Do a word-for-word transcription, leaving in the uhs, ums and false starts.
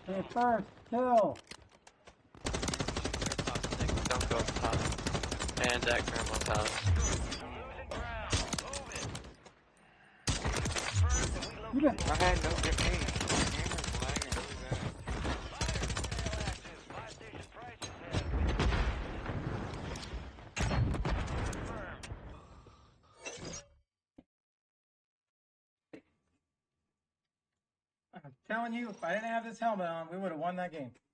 The first kill. Don't go up top. And at Grandma's house. You just I had no good aim. My camera's lagging really bad. I'm telling you, if I didn't have this helmet on, we would have won that game.